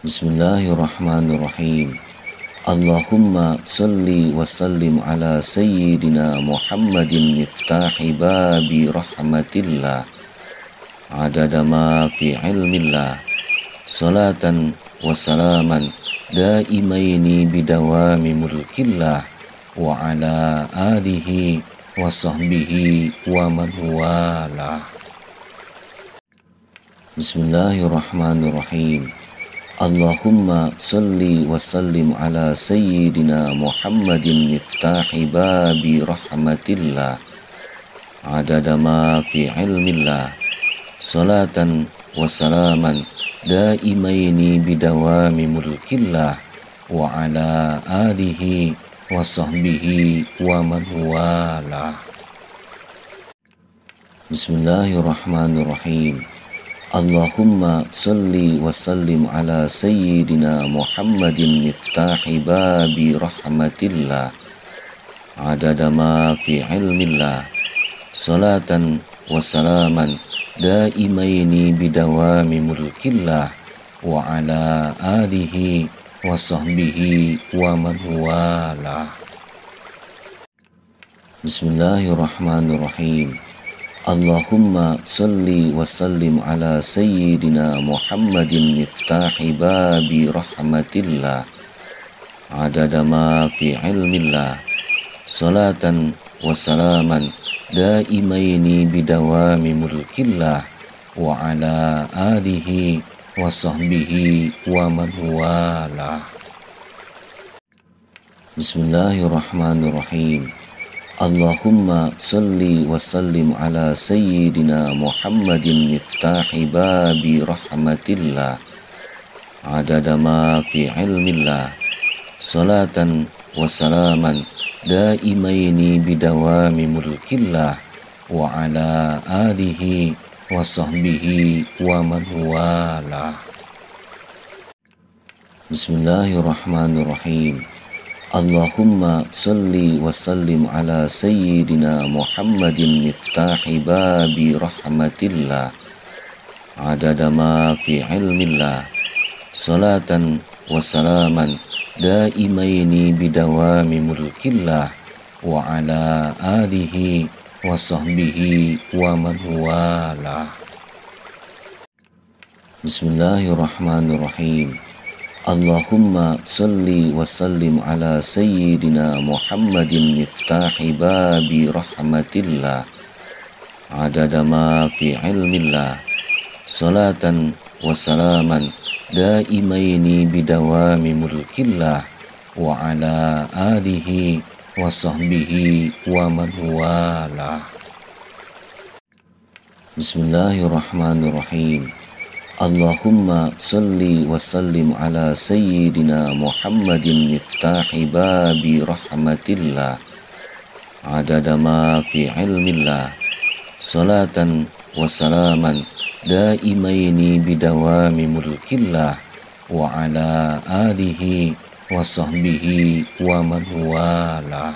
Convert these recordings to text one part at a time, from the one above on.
Bismillahirrahmanirrahim. Allahumma salli wa sallim ala sayyidina Muhammadin miftahi babi rahmatillah adada ma fi ilmillah salatan wa salaman daimaini bidawami mulkillah wa ala alihi wa sahbihi wa man walah. Bismillahirrahmanirrahim. Allahumma salli wa sallim ala sayyidina Muhammadin miftahi babi rahmatillah adada ma fi ilmillah salatan wa salaman daimaini bidawami mulkillah wa ala alihi wa sahbihi wa man walah. Bismillahirrahmanirrahim. Allahumma salli wa sallim ala sayyidina Muhammadin miftahi babi rahmatillah adada ma fi ilmillah salatan wa salaman daimaini bidawami mulkillah wa ala alihi wa sahbihi wa man walah. Bismillahirrahmanirrahim. Allahumma salli wa sallim ala sayyidina Muhammadin miftahi babi rahmatillah adada ma fi ilmillah salatan wa salaman daimaini bidawami mulkillah wa ala alihi wa sahbihi wa man walah. Bismillahirrahmanirrahim. Allahumma salli wa sallim ala sayyidina Muhammadin miftahi babi rahmatillah adada ma fi ilmillah salatan wa salaman daimaini bidawami mulkillah wa ala alihi wa sahbihi wa man walah. Bismillahirrahmanirrahim. Allahumma salli wa sallim ala sayyidina Muhammadin miftahi babi rahmatillah adada ma fi ilmillah salatan wa salaman daimaini bidawami mulkillah wa ala alihi wa sahbihi wa man walah. Bismillahirrahmanirrahim. Allahumma salli wa sallim ala sayyidina Muhammadin miftahi babi rahmatillah adada ma fi ilmillah salatan wa salaman daimaini bidawami mulkillah wa ala alihi wa sahbihi wa man walah. Bismillahirrahmanirrahim. Allahumma salli wa sallim ala sayyidina Muhammadin miftahi babi rahmatillah adada ma fi ilmillah salatan wa salaman daimaini bidawami mulkillah wa ala alihi wa sahbihi wa man walah.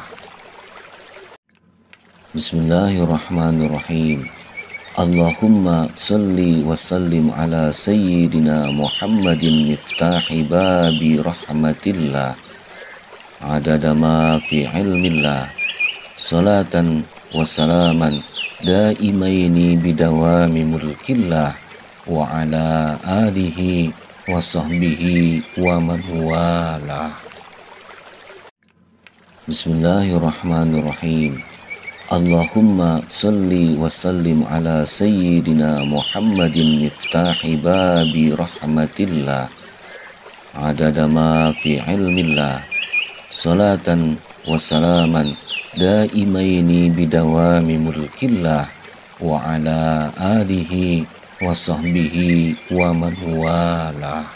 Bismillahirrahmanirrahim. Allahumma salli wa sallim ala sayyidina Muhammadin miftahi babi rahmatillah adada ma fi ilmillah salatan wa salaman daimaini bidawami mulkillah wa ala alihi wa sahbihi wa man walah. Bismillahirrahmanirrahim. Allahumma salli wa sallim ala sayyidina Muhammadin miftahi babi rahmatillah adada ma fi ilmillah salatan wa salaman daimaini bidawami mulkillah wa ala alihi wa sahbihi wa man walah.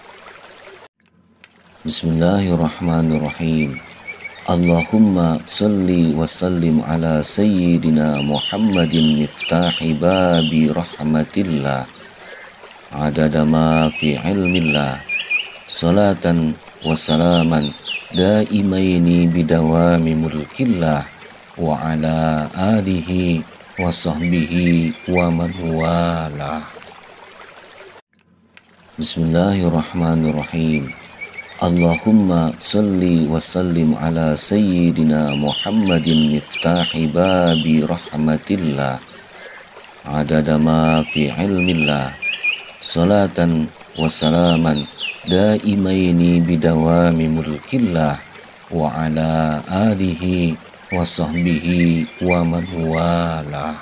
Bismillahirrahmanirrahim. Allahumma salli wa sallim ala sayyidina Muhammadin miftahi babi rahmatillah adada ma fi ilmillah salatan wa salaman daimaini bidawami mulkillah wa ala alihi wa sahbihi wa man walah. Bismillahirrahmanirrahim. Allahumma salli wa sallim ala sayyidina Muhammadin miftahi babi rahmatillah adada ma fi ilmillah salatan wa salaman daimaini bidawami mulkillah wa ala alihi wa sahbihi wa man walah.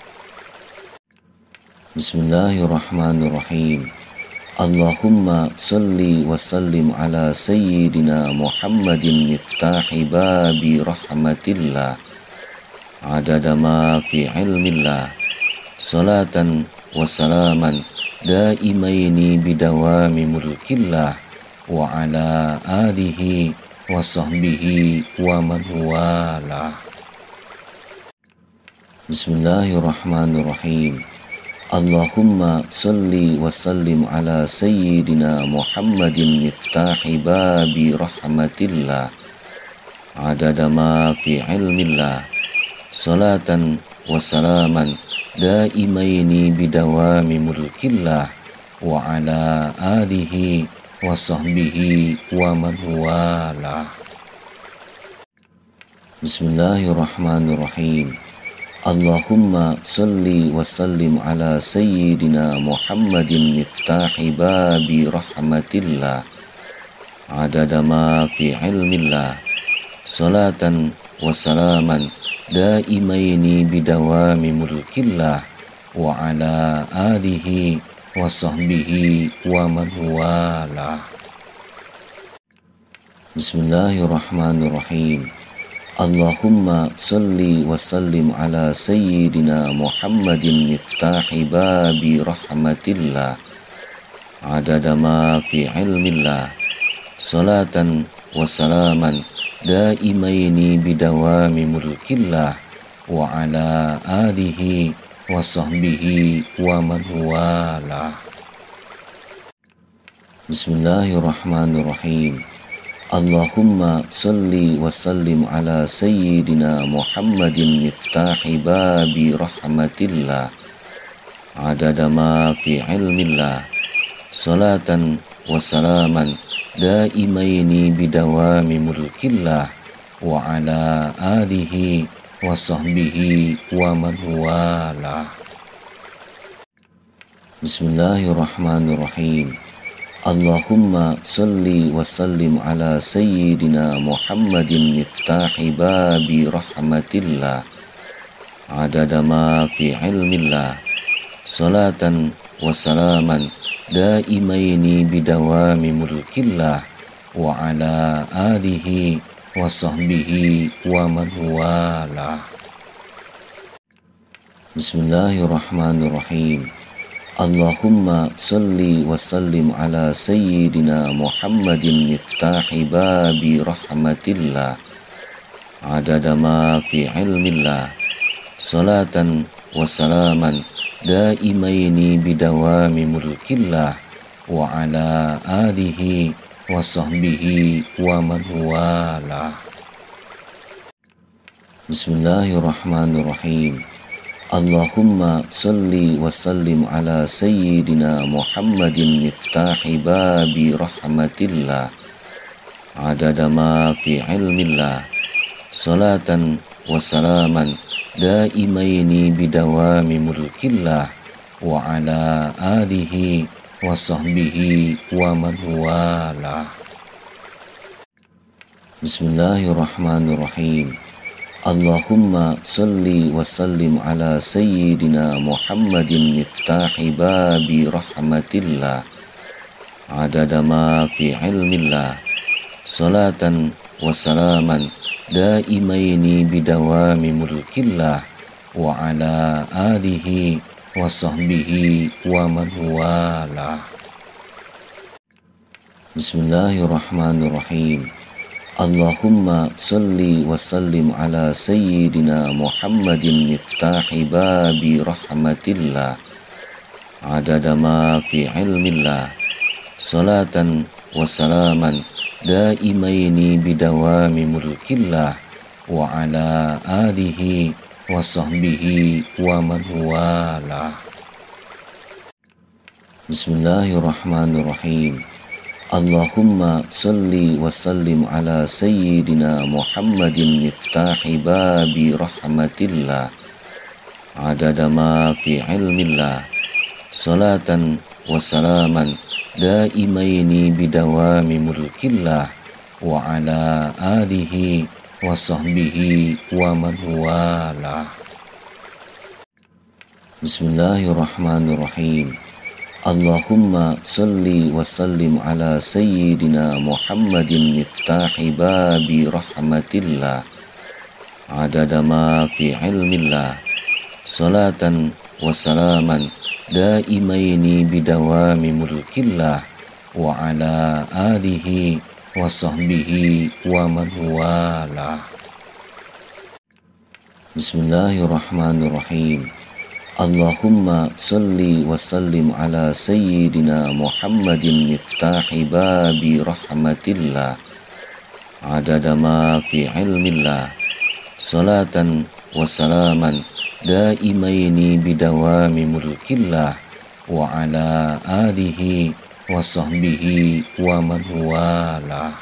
Bismillahirrahmanirrahim. Allahumma salli wa sallim ala sayyidina Muhammadin miftahi babi rahmatillah adada ma fi ilmillah salatan wa salaman daimaini bidawami mulkillah wa ala alihi wa sahbihi wa man walah. Bismillahirrahmanirrahim. Allahumma salli wa sallim ala sayyidina Muhammadin miftahi babi rahmatillah adada ma fi ilmillah salatan wa salaman daimaini bidawami mulkillah wa ala alihi wa sahbihi wa man walah. Bismillahirrahmanirrahim. Allahumma salli wa sallim ala sayyidina Muhammadin miftahi babi rahmatillah adada ma fi ilmillah salatan wa salaman daimaini bidawami mulkillah wa ala alihi wa sahbihi wa man walah. Bismillahirrahmanirrahim. Allahumma salli wa sallim ala sayyidina Muhammadin miftahi babi rahmatillah adada ma fi ilmillah salatan wa salaman daimaini bidawami mulkillah wa ala alihi wa sahbihi wa man walah. Bismillahirrahmanirrahim. Allahumma salli wa sallim ala sayyidina Muhammadin miftahi babi rahmatillah adada ma fi ilmillah salatan wa salaman daimaini bidawami mulkillah wa ala alihi wa sahbihi wa man walah. Bismillahirrahmanirrahim. Allahumma salli wa sallim ala sayyidina Muhammadin miftahi babi rahmatillah adada ma fi ilmillah salatan wa salaman daimaini bidawami mulkillah wa ala alihi wa sahbihi wa man walah. Bismillahirrahmanirrahim. Allahumma salli wa sallim ala sayyidina Muhammadin miftahi babi rahmatillah adada ma fi ilmillah salatan wa salaman daimaini bidawami mulkillah wa ala alihi wa sahbihi wa man walah. Bismillahirrahmanirrahim. Allahumma salli wa sallim ala sayyidina Muhammadin miftahi babi rahmatillah adada ma fi ilmillah salatan wa salaman daimaini bidawami mulkillah wa ala alihi wa sahbihi wa man walah. Bismillahirrahmanirrahim. Allahumma salli wa sallim ala sayyidina Muhammadin miftahi babi rahmatillah adada ma fi ilmillah salatan wa salaman daimaini bidawami mulkillah wa ala alihi wa sahbihi wa man walah. Bismillahirrahmanirrahim. Allahumma salli wa sallim ala sayyidina Muhammadin miftahi babi rahmatillah adada ma fi ilmillah salatan wa salaman daimaini bidawami mulkillah wa ala alihi wa sahbihi wa man walah. Bismillahirrahmanirrahim. Allahumma salli wa sallim ala sayyidina Muhammadin miftahi babi rahmatillah adada ma fi ilmillah salatan wa salaman daimaini bidawami mulkillah wa ala alihi wa sahbihi wa man walah. Bismillahirrahmanirrahim. Allahumma salli wa sallim ala sayyidina Muhammadin miftahi babi rahmatillah adada ma fi ilmillah salatan wa salaman daimaini bidawami mulkillah wa ala alihi wa sahbihi wa man walah. Bismillahirrahmanirrahim. Allahumma salli wa sallim ala sayyidina Muhammadin miftahi babi rahmatillah adada ma fi ilmillah salatan wa salaman daimaini bidawami mulkillah wa ala alihi wa sahbihi wa man walah.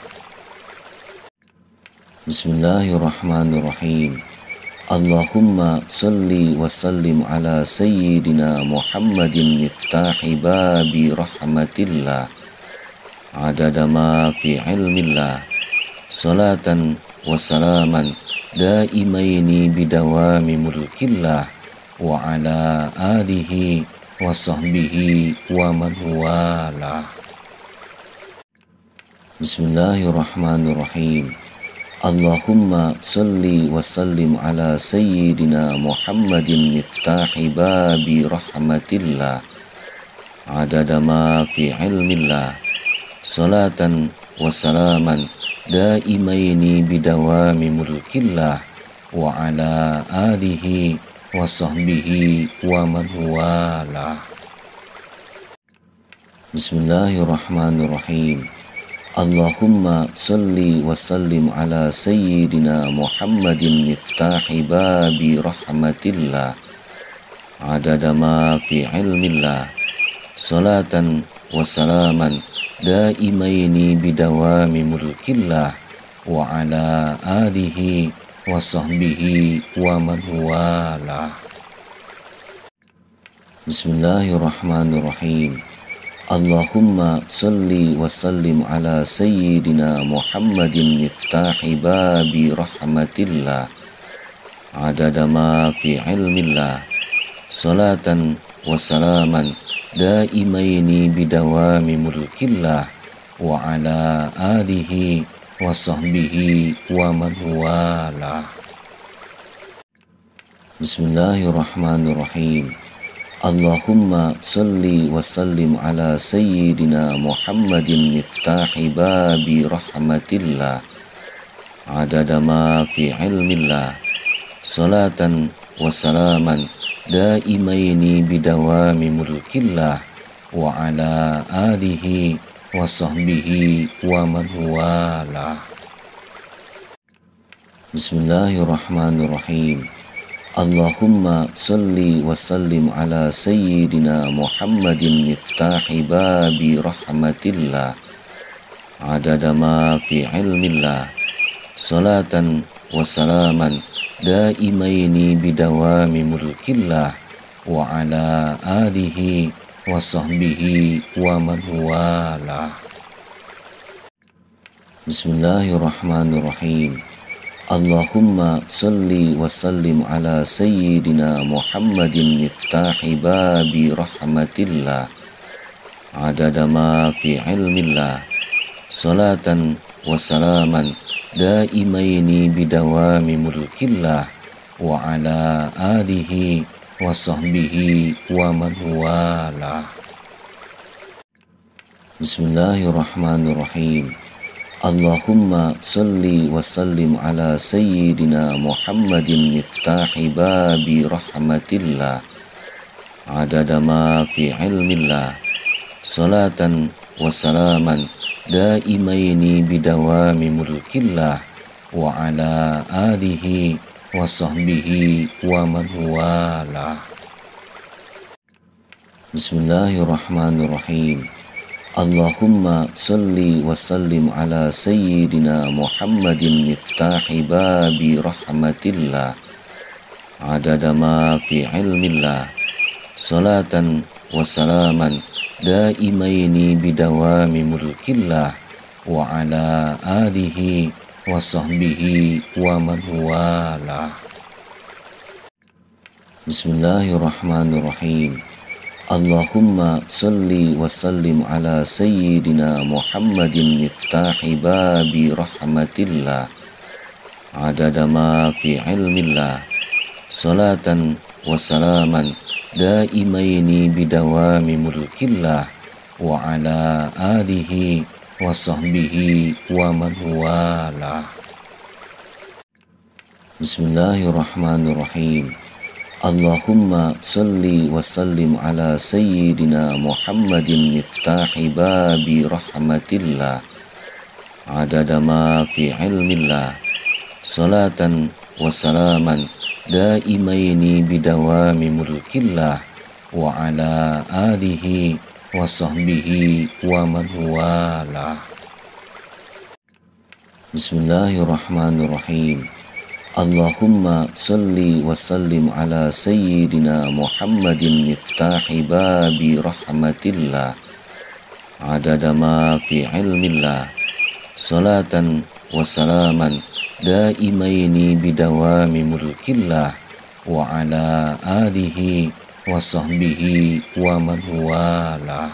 Bismillahirrahmanirrahim. Allahumma salli wa sallim ala sayyidina Muhammadin miftahi babi rahmatillah adada ma fi ilmillah salatan wa salaman daimaini bidawami mulkillah wa ala alihi wa sahbihi wa man walah. Bismillahirrahmanirrahim. Allahumma salli wa sallim ala sayyidina Muhammadin miftahi babi rahmatillah adada ma fi ilmillah salatan wa salaman daimaini bidawami mulkillah wa ala alihi wa sahbihi wa man walah. Bismillahirrahmanirrahim. Allahumma salli wa sallim ala sayyidina Muhammadin miftahi babi rahmatillah adada ma fi ilmillah salatan wa salaman daimaini bidawami mulkillah wa ala alihi wa sahbihi wa man walah. Bismillahirrahmanirrahim. Allahumma salli wa sallim ala sayyidina Muhammadin miftahi babi rahmatillah adada ma fi ilmillah salatan wa salaman daimaini bidawami mulkillah wa ala alihi wa sahbihi wa man walah. Bismillahirrahmanirrahim. Allahumma salli wa sallim ala sayyidina Muhammadin miftahi babi rahmatillah adada ma fi ilmillah salatan wa salaman daimaini bidawami mulkillah wa ala alihi wa sahbihi wa man walah. Bismillahirrahmanirrahim. Allahumma salli wa sallim ala sayyidina Muhammadin miftahi babi rahmatillah adada ma fi ilmillah salatan wa salaman daimaini bidawami mulkillah wa ala alihi wa sahbihi wa man walah. Bismillahirrahmanirrahim. Allahumma salli wa sallim ala sayyidina Muhammadin miftahi babi rahmatillah adada ma fi ilmillah salatan wa salaman daimaini bidawami mulkillah wa ala alihi wa sahbihi wa man walah. Bismillahirrahmanirrahim. Allahumma salli wa sallim ala sayyidina Muhammadin miftahi babi rahmatillah adada ma fi ilmillah salatan wa salaman daimaini bidawami mulkillah wa ala alihi wa sahbihi wa man walah. Bismillahirrahmanirrahim. Allahumma salli wa sallim ala sayyidina Muhammadin miftahi babi rahmatillah adada ma fi ilmillah salatan wa salaman daimaini bidawami mulkillah wa ala alihi wa sahbihi wa man walah. Bismillahirrahmanirrahim. Allahumma salli wa sallim ala sayyidina Muhammadin miftahi babi rahmatillah adada ma fi ilmillah salatan wa salaman daimaini bidawami mulkillah wa ala alihi wa sahbihi wa man walah. Bismillahirrahmanirrahim. Allahumma salli wa sallim ala sayyidina Muhammadin miftahi babi rahmatillah adada ma fi ilmillah salatan wa salaman daimaini bidawami mulkillah wa ala alihi wa sahbihi wa man walah. Bismillahirrahmanirrahim. Allahumma salli wa sallim ala sayyidina Muhammadin miftahi babi rahmatillah adada ma fi ilmillah salatan wa salaman daimaini bidawami mulkillah wa ala alihi wa sahbihi wa man walah.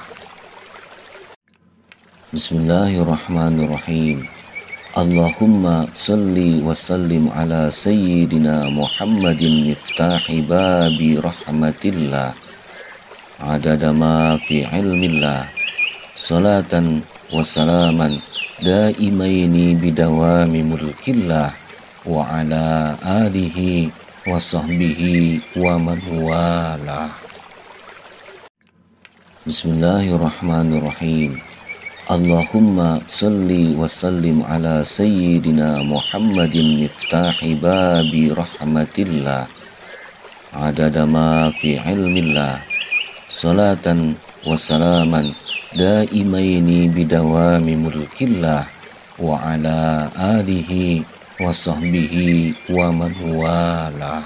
Bismillahirrahmanirrahim. Allahumma salli wa sallim ala sayyidina Muhammadin miftahi babi rahmatillah adada ma fi ilmillah salatan wa salaman daimaini bidawami mulkillah wa ala alihi wa sahbihi wa man walah. Bismillahirrahmanirrahim. Allahumma salli wa sallim ala sayyidina Muhammadin miftahi babi rahmatillah adada ma fi ilmillah salatan wa salaman daimaini bidawami mulkillah wa ala alihi wa sahbihi wa man walah.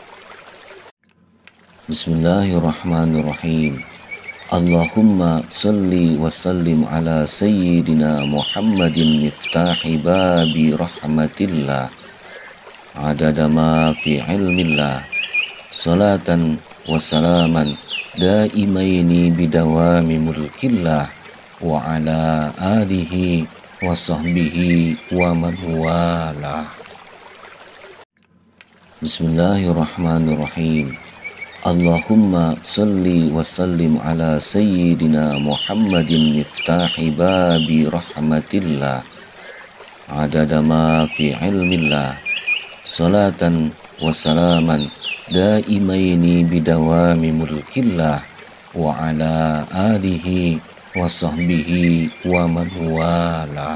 Bismillahirrahmanirrahim. Allahumma salli wa sallim ala sayyidina Muhammadin miftahi babi rahmatillah adada ma fi ilmillah salatan wa salaman daimaini bidawami mulkillah wa ala alihi wa sahbihi wa man walah. Bismillahirrahmanirrahim. Allahumma salli wa sallim ala sayyidina Muhammadin miftahi babi rahmatillah adada ma fi ilmillah salatan wa salaman daimaini bidawami mulkillah wa ala alihi wa sahbihi wa man walah.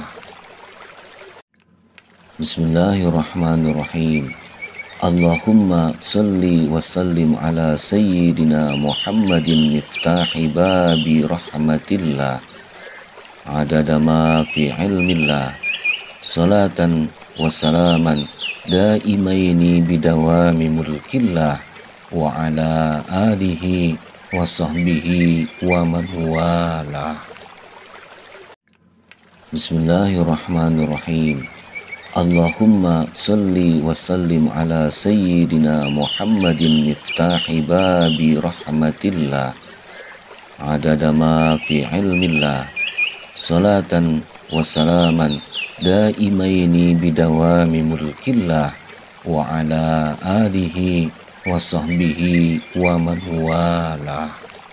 Bismillahirrahmanirrahim. Allahumma salli wa sallim ala sayyidina Muhammadin miftahi babi rahmatillah adada ma fi ilmillah salatan wa salaman daimaini bidawami mulkillah wa ala alihi wa sahbihi wa man walah. Bismillahirrahmanirrahim. Allahumma salli wa sallim ala sayyidina Muhammadin miftahi babi rahmatillah adada ma fi ilmillah salatan wa salaman daimaini bidawami mulkillah wa ala alihi wa sahbihi wa man walah.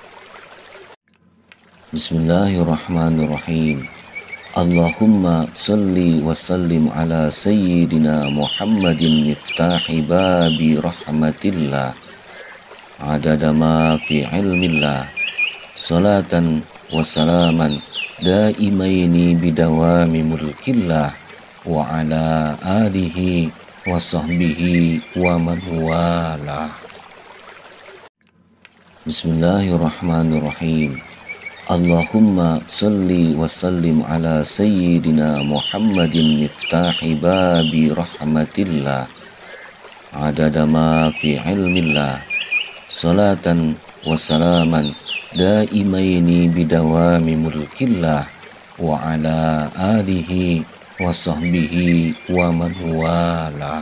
Bismillahirrahmanirrahim. Allahumma salli wa sallim ala sayyidina Muhammadin miftahi babi rahmatillah adada ma fi ilmillah salatan wa salaman daimaini bidawami mulkillah wa ala alihi wa sahbihi wa man walah. Bismillahirrahmanirrahim. Allahumma salli wa sallim ala sayyidina Muhammadin miftahi babi rahmatillah adada ma fi ilmillah salatan wa salaman daimaini bidawami mulkillah wa ala alihi wa sahbihi wa man wala.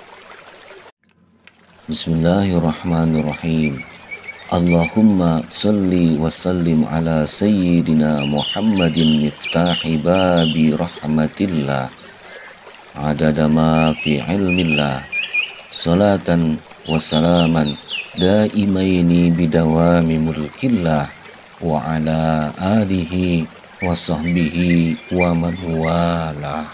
Bismillahirrahmanirrahim. Allahumma salli wa sallim ala sayyidina Muhammadin miftahi babi rahmatillah adada ma fi ilmillah salatan wa salaman daimaini bidawami mulkillah wa ala alihi wa sahbihi wa man wala.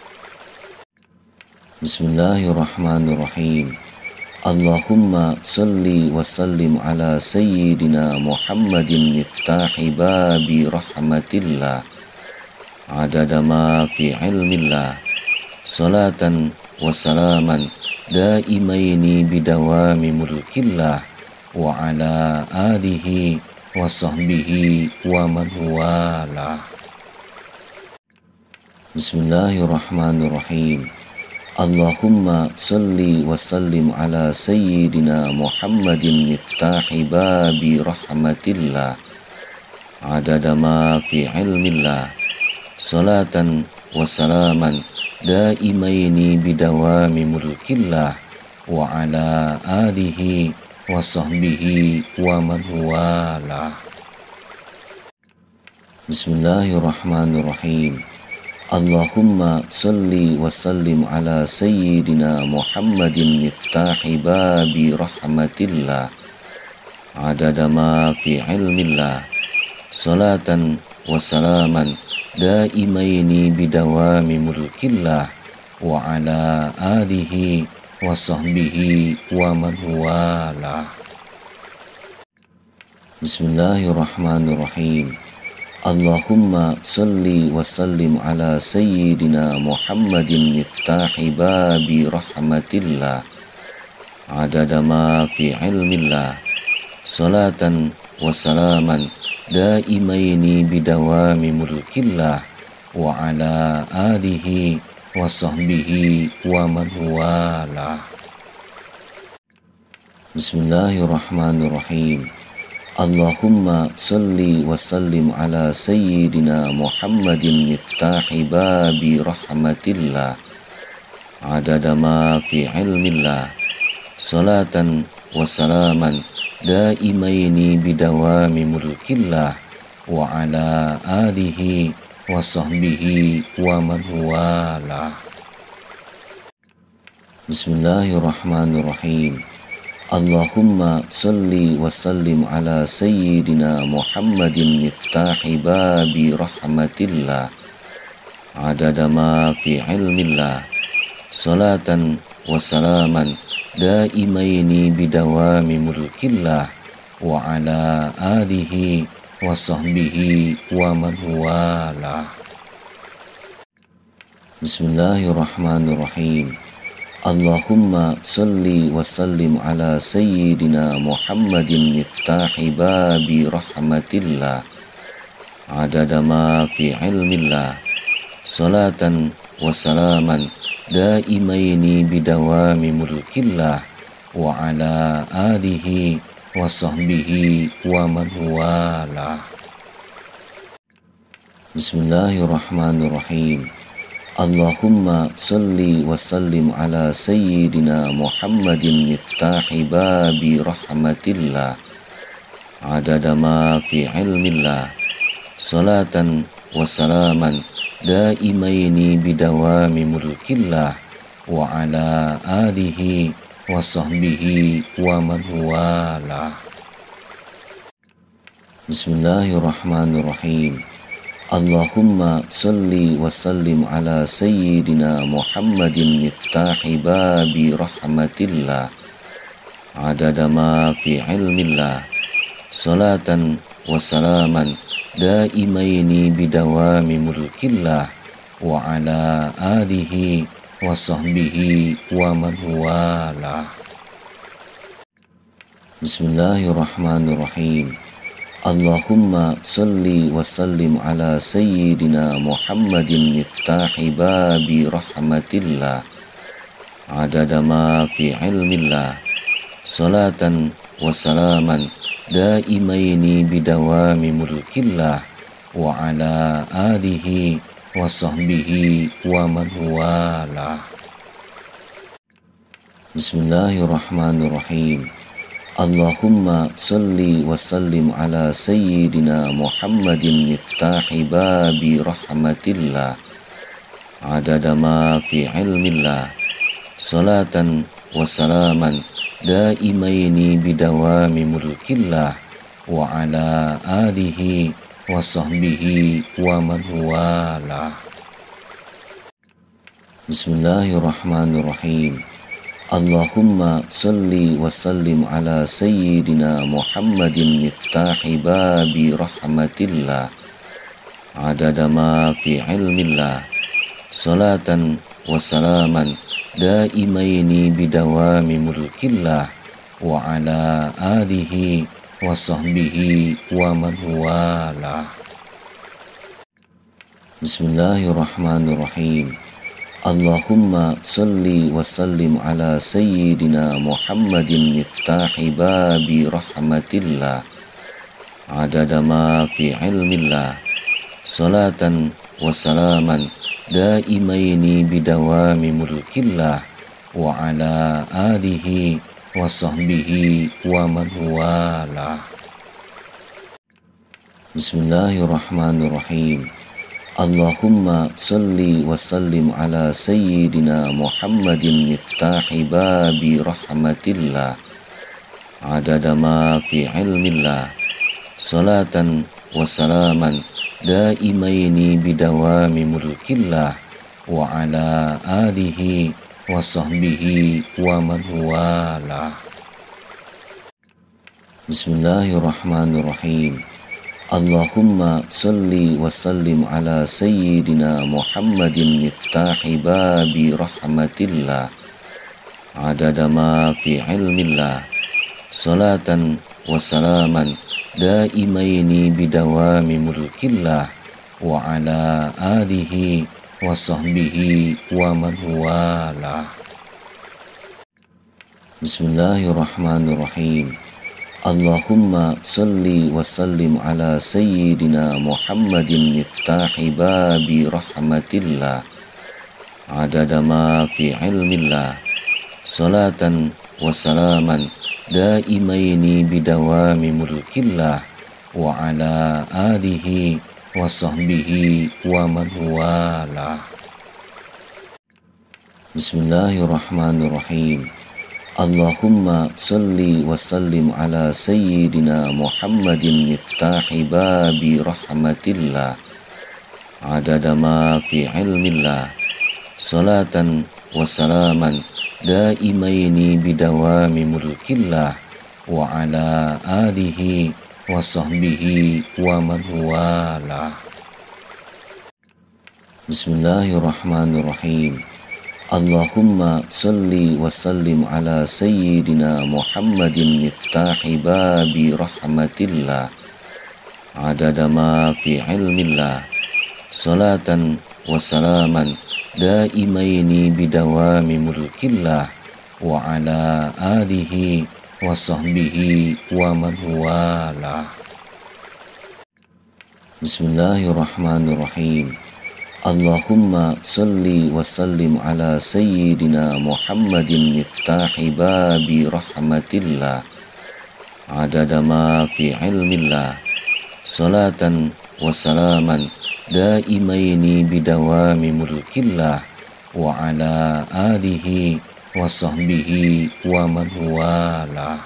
Bismillahirrahmanirrahim. Allahumma salli wa sallim ala sayyidina Muhammadin miftahi babi rahmatillah adada ma fi ilmillah salatan wa salaman daimaini bidawami mulkillah wa ala alihi wa sahbihi wa man wala. Bismillahirrahmanirrahim. Allahumma salli wa sallim ala sayyidina Muhammadin miftahi babi rahmatillah adada ma fi ilmillah salatan wa salaman daimaini bidawami mulkillah wa ala alihi wa sahbihi wa man wala. Bismillahirrahmanirrahim. Allahumma salli wa sallim ala sayyidina Muhammadin miftahi babi rahmatillah adada ma fi ilmillah salatan wa salaman daimaini bidawami mulkillah wa ala alihi wa sahbihi wa man wala. Bismillahirrahmanirrahim. Allahumma salli wa sallim ala sayyidina Muhammadin miftahi babi rahmatillah adada ma fi ilmillah salatan wa salaman daimaini bidawami mulkillah wa ala alihi wa sahbihi wa man wala. Bismillahirrahmanirrahim. Allahumma salli wa sallim ala sayyidina Muhammadin miftahi babi rahmatillah adada ma fi ilmillah salatan wa salaman daimaini bidawami mulkillah wa ala alihi wa sahbihi wa man wala. Bismillahirrahmanirrahim. Allahumma salli wa sallim ala sayyidina Muhammadin miftahi babi rahmatillah adada ma fi ilmillah salatan wa salaman daimaini bidawami mulkillah wa ala alihi wa sahbihi wa man wala. Bismillahirrahmanirrahim. Allahumma salli wa sallim ala sayyidina Muhammadin miftahi babi rahmatillah adada ma fi ilmillah salatan wa salaman daimaini bidawami mulkillah wa ala alihi wa sahbihi wa man wala. Bismillahirrahmanirrahim. Allahumma salli wa sallim ala sayyidina Muhammadin miftahi babi rahmatillah adada ma fi ilmillah salatan wa salaman daimaini bidawami mulkillah wa ala alihi wa sahbihi wa man wala. Bismillahirrahmanirrahim. Allahumma salli wa sallim ala sayyidina Muhammadin miftahi babi rahmatillah adada ma fi ilmillah salatan wa salaman daimaini bidawami mulkillah wa ala alihi wa sahbihi wa man wala. Bismillahirrahmanirrahim. Allahumma salli wa sallim ala sayyidina Muhammadin miftahi babi rahmatillah adada ma fi ilmillah salatan wa salaman daimaini bidawami mulkillah wa ala alihi wa sahbihi wa man walah. Bismillahirrahmanirrahim. Allahumma salli wa sallim ala sayyidina Muhammadin miftahi babi rahmatillah adada ma fi ilmillah salatan wa salaman daimaini bidawami mulkillah wa ala alihi wa sahbihi wa man walah. Bismillahirrahmanirrahim. Allahumma salli wa sallim ala sayyidina Muhammadin miftahi babi rahmatillah adada ma fi ilmillah salatan wa salaman daimaini bidawami mulkillah wa ala alihi wa sahbihi wa man walah. Bismillahirrahmanirrahim. Allahumma salli wa sallim ala sayyidina Muhammadin miftahi babi rahmatillah adada ma fi ilmillah salatan wa salaman daimaini bidawami mulkillah wa ala alihi wa sahbihi wa man walah. Bismillahirrahmanirrahim. Allahumma salli wa sallim ala sayyidina Muhammadin miftahi babi rahmatillah adada ma fi ilmillah salatan wa salaman daimaini bidawami mulkillah wa ala alihi wa sahbihi wa man walah. Bismillahirrahmanirrahim. Allahumma salli wa sallim ala sayyidina Muhammadin miftahi babi rahmatillah adada ma fi ilmillah salatan wa salaman daimaini bidawami mulkillah wa ala alihi wa sahbihi wa man walah. Bismillahirrahmanirrahim. Allahumma salli wa sallim ala sayyidina Muhammadin miftahi babi rahmatillah adada ma fi ilmillah salatan wa salaman daimaini bidawami mulkillah wa ala alihi wa sahbihi wa man walah. Bismillahirrahmanirrahim. Allahumma salli wa sallim ala sayyidina Muhammadin miftahi babi rahmatillah adada ma fi ilmillah salatan wa salaman daimaini bidawami mulkillah wa ala alihi wa sahbihi wa man walah. Bismillahirrahmanirrahim. Allahumma salli wa sallim ala sayyidina Muhammadin miftahi babi rahmatillah adada ma fi ilmillah salatan wa salaman daimaini bidawami mulkillah wa ala alihi wa sahbihi wa man walah. Bismillahirrahmanirrahim. Allahumma salli wa sallim ala sayyidina Muhammadin miftahi babi rahmatillah adada ma fi ilmillah salatan wa salaman daimaini bidawami mulkillah wa ala alihi wa sahbihi wa man walah.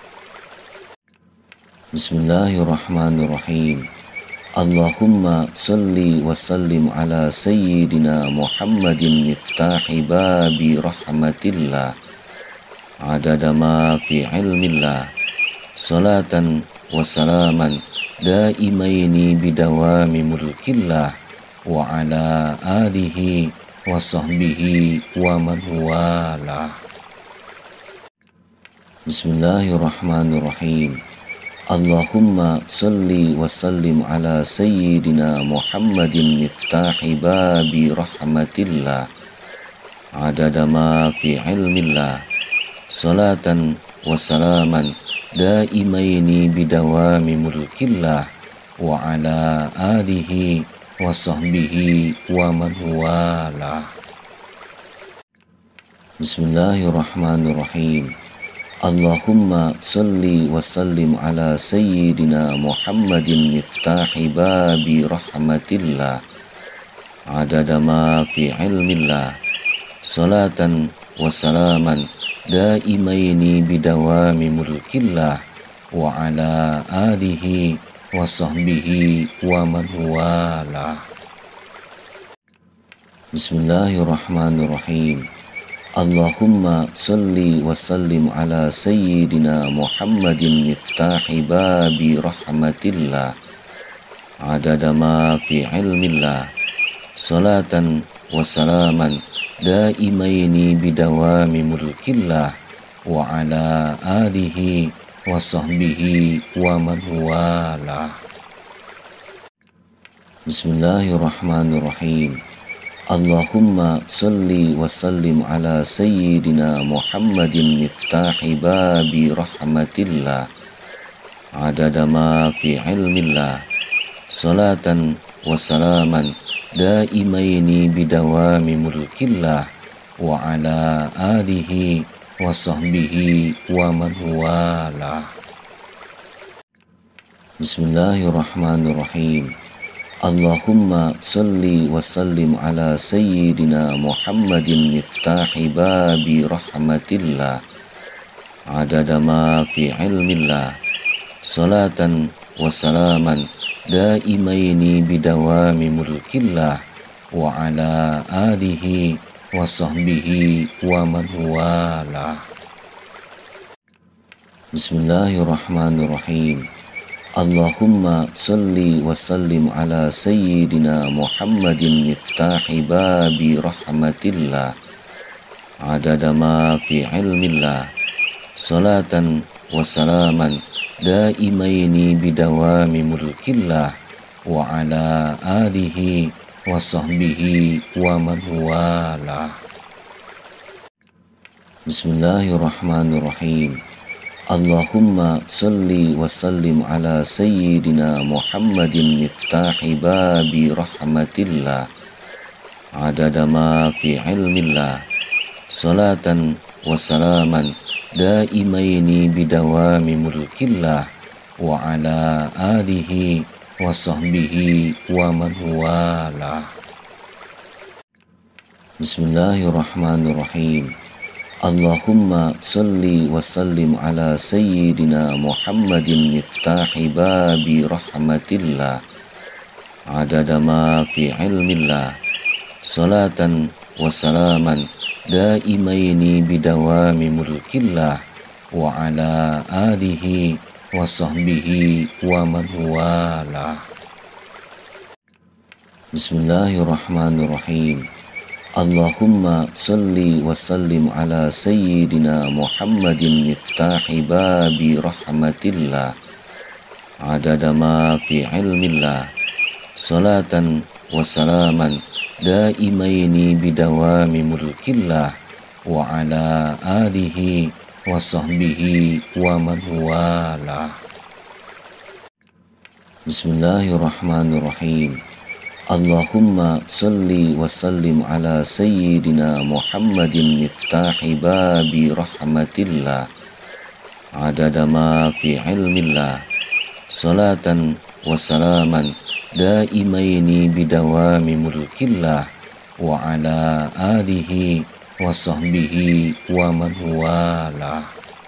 Bismillahirrahmanirrahim. Allahumma salli wa sallim ala sayyidina Muhammadin miftahi babi rahmatillah adada ma fi ilmillah salatan wa salaman daimaini bidawami mulkillah wa ala alihi wa sahbihi wa man walah. Bismillahirrahmanirrahim. Allahumma salli wa sallim ala sayyidina Muhammadin miftahi babi rahmatillah adada ma fi ilmillah salatan wa salaman daimaini bidawami mulkillah wa ala alihi wa sahbihi wa man walah. Bismillahirrahmanirrahim. Allahumma salli wa sallim ala sayyidina Muhammadin miftahi babi rahmatillah adada ma fi ilmillah salatan wa salaman daimaini bidawami mulkillah wa ala alihi wa sahbihi wa man walah. Bismillahirrahmanirrahim. Allahumma salli wa sallim ala sayyidina Muhammadin miftahi babi rahmatillah adada ma fi ilmillah salatan wa salaman daimaini bidawami mulkillah wa ala alihi wa sahbihi wa man walah. Bismillahirrahmanirrahim. Allahumma salli wa sallim ala sayyidina Muhammadin miftahi babi rahmatillah adada ma fi ilmillah salatan wa salaman daimaini bidawami mulkillah wa ala alihi wa sahbihi wa man walah. Bismillahirrahmanirrahim. Allahumma salli wa sallim ala sayyidina Muhammadin miftahi babi rahmatillah adada ma fi ilmillah salatan wa salaman daimaini bidawami mulkillah wa ala alihi wa sahbihi wa man walah. Bismillahirrahmanirrahim. Allahumma salli wa sallim ala sayyidina Muhammadin miftahi babi rahmatillah adada ma fi ilmillah salatan wa salaman daimaini bidawami mulkillah wa ala alihi wa sahbihi wa man walah. Bismillahirrahmanirrahim. Allahumma salli wa sallim ala sayyidina Muhammadin miftahi babi rahmatillah adada ma fi ilmillah salatan wa salaman daimaini bidawami mulkillah wa ala alihi wa sahbihi wa man walah. Bismillahirrahmanirrahim. Allahumma salli wa sallim ala sayyidina Muhammadin miftahi babi rahmatillah adada ma fi ilmillah salatan wa salaman daimaini bidawami mulkillah wa ala alihi wa sahbihi wa man walah. Bismillahirrahmanirrahim. Allahumma salli wa sallim ala sayyidina Muhammadin miftahi babi rahmatillah adada ma fi ilmillah salatan wa salaman daimaini bidawami mulkillah wa ala alihi wa sahbihi wa man walah. Bismillahirrahmanirrahim. Allahumma salli wa sallim ala sayyidina Muhammadin miftahi babi rahmatillah adada ma fi ilmillah salatan wa salaman daimaini bidawami mulkillah wa ala alihi wa sahbihi wa man walah.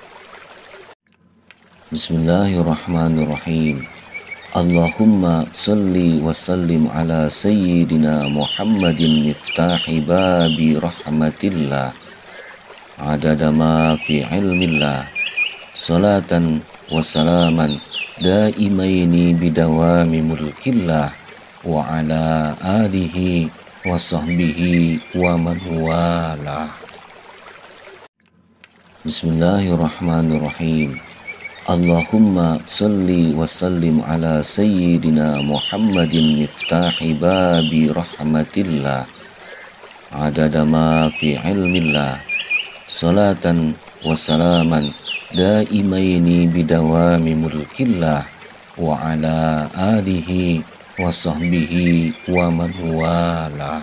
Bismillahirrahmanirrahim. Allahumma salli wa sallim ala sayyidina Muhammadin miftahi babi rahmatillah adada ma fi ilmillah salatan wa salaman daimaini bidawami mulkillah wa ala alihi wa sahbihi wa man walah. Bismillahirrahmanirrahim. Allahumma salli wa sallim ala sayyidina Muhammadin miftahi babi rahmatillah adada ma fi ilmillah salatan wa salaman daimaini bidawami mulkillah wa ala alihi wa sahbihi wa man walah.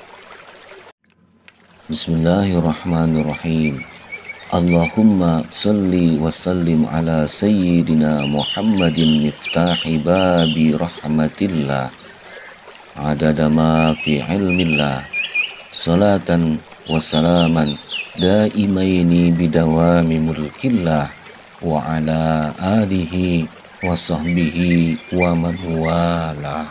Bismillahirrahmanirrahim. Allahumma salli wa sallim ala sayyidina Muhammadin miftahi babi rahmatillah adada ma fi ilmillah salatan wa salaman daimaini bidawami mulkillah wa ala alihi wa sahbihi wa man walah.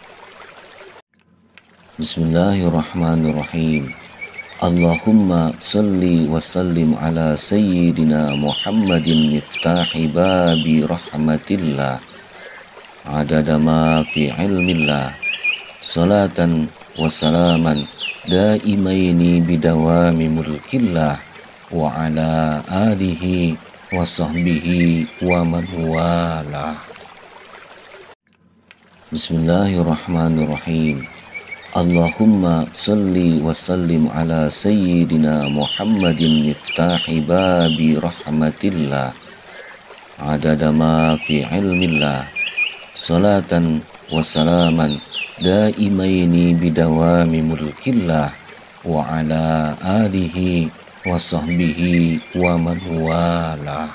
Bismillahirrahmanirrahim. Allahumma salli wa sallim ala sayyidina Muhammadin miftahi babi rahmatillah adada ma fi ilmillah salatan wa salaman daimaini bidawami mulkillah wa ala alihi wa sahbihi wa man walah. Bismillahirrahmanirrahim. Allahumma salli wa sallim ala sayyidina Muhammadin miftahi babi rahmatillah adada ma fi ilmillah salatan wa salaman daimaini bidawami mulkillah wa ala alihi wa sahbihi wa man walah.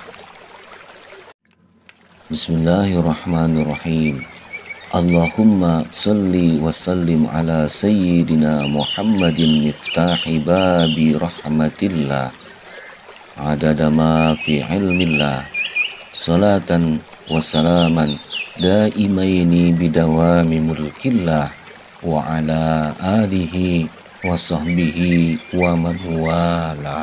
Bismillahirrahmanirrahim. Allahumma salli wa sallim ala sayyidina Muhammadin miftahi babi rahmatillah adada ma fi ilmillah salatan wa salaman daimaini bidawami mulkillah wa ala alihi wa sahbihi wa man walah.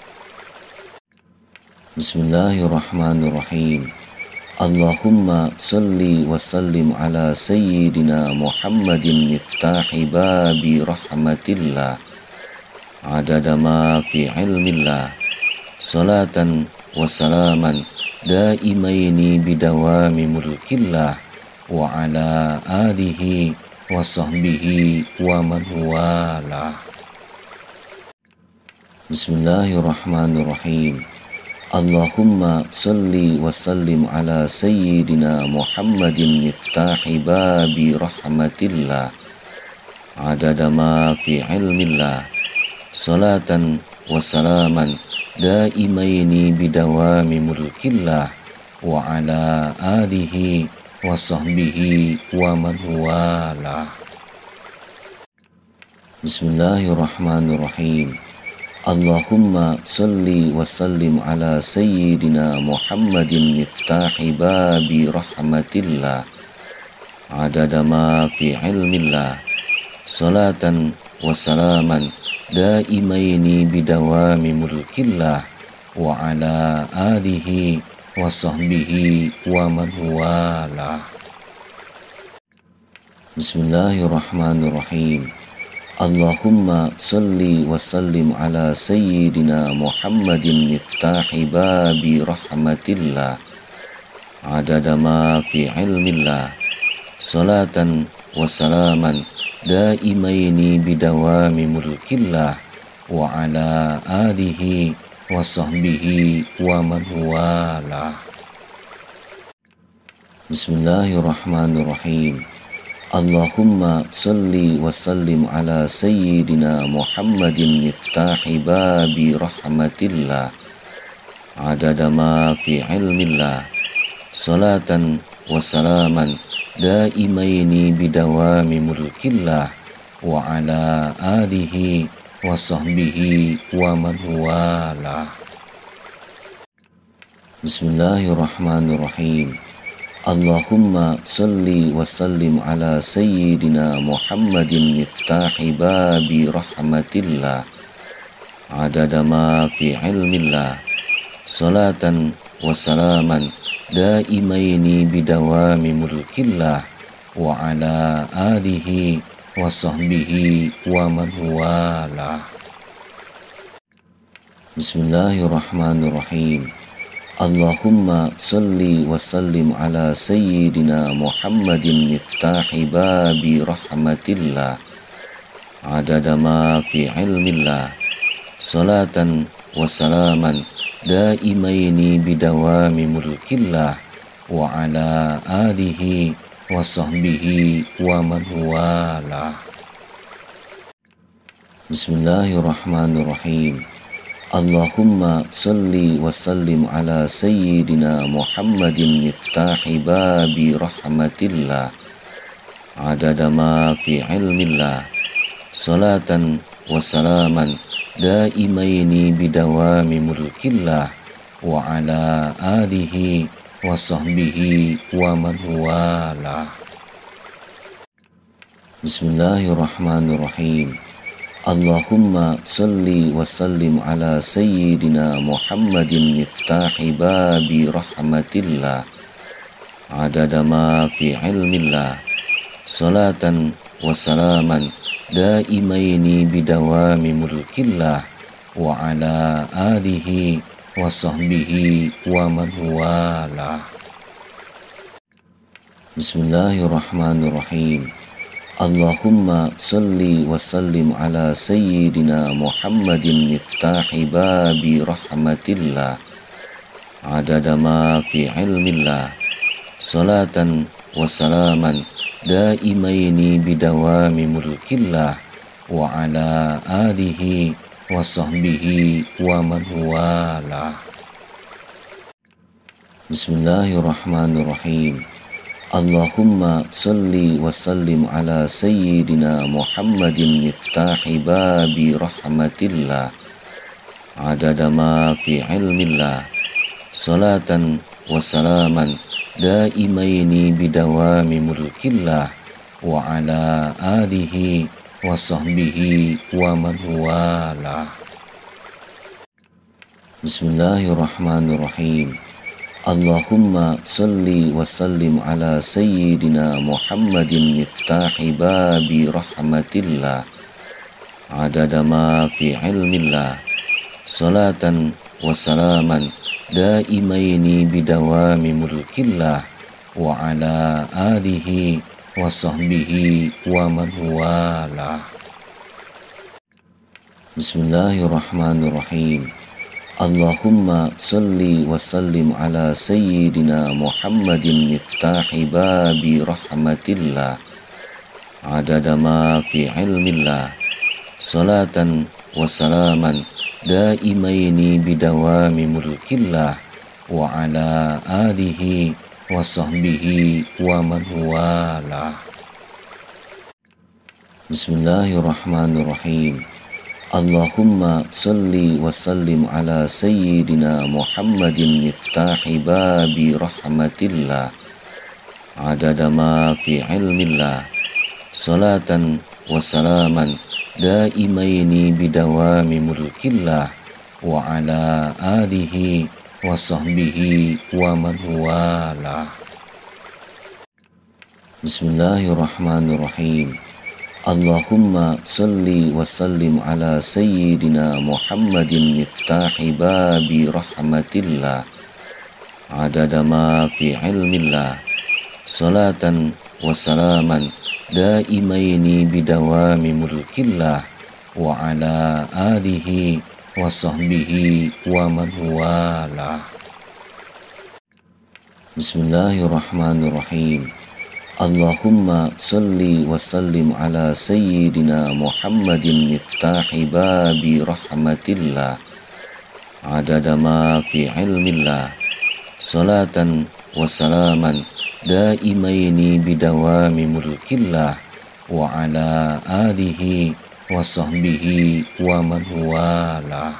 Bismillahirrahmanirrahim. Allahumma salli wa sallim ala sayyidina Muhammadin miftahi babi rahmatillah adada ma fi ilmillah salatan wa salaman daimaini bidawami mulkillah wa ala alihi wa sahbihi wa man walah. Bismillahirrahmanirrahim. Allahumma salli wa sallim ala sayyidina Muhammadin miftahi babi rahmatillah adada ma fi ilmillah salatan wa salaman daimaini bidawami mulkillah wa ala alihi wa sahbihi wa man walah. Bismillahirrahmanirrahim. Allahumma salli wa sallim ala sayyidina Muhammadin miftahi babi rahmatillah adada ma fi ilmillah salatan wa salaman daimaini bidawami mulkillah wa ala alihi wa sahbihi wa man walah. Bismillahirrahmanirrahim. Allahumma salli wa sallim ala sayyidina Muhammadin miftahi babi rahmatillah adada ma fi ilmillah salatan wa salaman daimaini bidawami mulkillah wa ala alihi wa sahbihi wa man walah. Bismillahirrahmanirrahim. Allahumma salli wa sallim ala sayyidina Muhammadin miftahi babi rahmatillah adada ma fi ilmillah salatan wa salaman daimaini bidawami mulkillah wa ala alihi wa sahbihi wa man walah. Bismillahirrahmanirrahim. Allahumma salli wa sallim ala sayyidina Muhammadin miftahi babi rahmatillah adada ma fi ilmillah salatan wa salaman daimaini bidawami mulkillah wa ala alihi wa sahbihi wa man walah. Bismillahirrahmanirrahim. Allahumma salli wa sallim ala sayyidina Muhammadin miftahi babi rahmatillah adada ma fi ilmillah salatan wa salaman daimaini bidawami mulkillah wa ala alihi wa sahbihi wa man walah. Bismillahirrahmanirrahim. Allahumma salli wa sallim ala sayyidina Muhammadin miftahi babi rahmatillah adada ma fi ilmillah salatan wa salaman daimaini bidawami mulkillah wa ala alihi wa sahbihi wa man walah. Bismillahirrahmanirrahim. Allahumma salli wa sallim ala sayyidina Muhammadin miftahi babi rahmatillah adada ma fi ilmillah salatan wa salaman daimaini bidawami mulkillah wa ala alihi wa sahbihi wa man walah. Bismillahirrahmanirrahim. Allahumma salli wa sallim ala sayyidina Muhammadin miftahi babi rahmatillah adada ma fi ilmillah salatan wa salaman daimaini bidawami mulkillah wa ala alihi wa sahbihi wa man walah. Bismillahirrahmanirrahim. Allahumma salli wa sallim ala sayyidina Muhammadin miftahi babi rahmatillah adada ma fi ilmillah salatan wa salaman daimaini bidawami mulkillah wa ala alihi wa sahbihi wa man walah. Bismillahirrahmanirrahim. Allahumma salli wa sallim ala sayyidina Muhammadin miftahi babi rahmatillah adada ma fi ilmillah salatan wa salaman daimaini bidawami mulkillah wa ala alihi wa sahbihi wa man walah. Bismillahirrahmanirrahim. Allahumma salli wa sallim ala sayyidina Muhammadin miftahi babi rahmatillah adada ma fi ilmillah salatan wa salaman daimaini bidawami mulkillah wa ala alihi wa sahbihi wa man walah. Bismillahirrahmanirrahim. Allahumma salli wa sallim ala sayyidina Muhammadin miftahi babi rahmatillah adada ma fi ilmillah salatan wa salaman daimaini bidawami mulkillah wa ala alihi wa sahbihi wa man walah. Bismillahirrahmanirrahim. Allahumma salli wa sallim ala sayyidina Muhammadin miftahi babi rahmatillah adada ma fi ilmillah salatan wa salaman daimaini bidawami mulkillah wa ala alihi wa sahbihi wa man walah. Bismillahirrahmanirrahim. Allahumma salli wa sallim ala sayyidina Muhammadin miftahi babi rahmatillah adada ma fi ilmillah salatan wa salaman daimaini bidawami mulkillah wa ala alihi wa sahbihi wa man walah.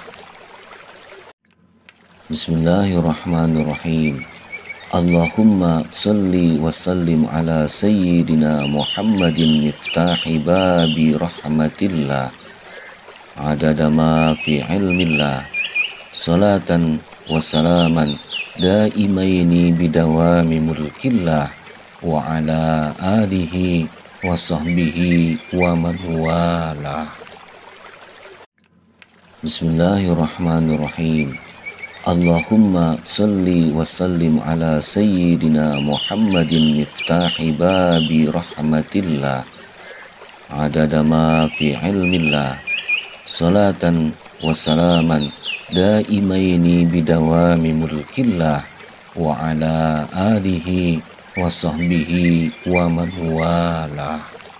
Bismillahirrahmanirrahim. Allahumma salli wa sallim ala sayyidina Muhammadin miftahi babi rahmatillah adada ma fi ilmillah salatan wa salaman daimaini bidawami mulkillah wa ala alihi wa sahbihi wa man walah. Bismillahirrahmanirrahim. Allahumma salli wa sallim ala sayyidina Muhammadin miftahi babi rahmatillah adada ma fi ilmillah salatan wa salaman daimaini bidawami mulkillah wa ala alihi wa sahbihi wa man walah.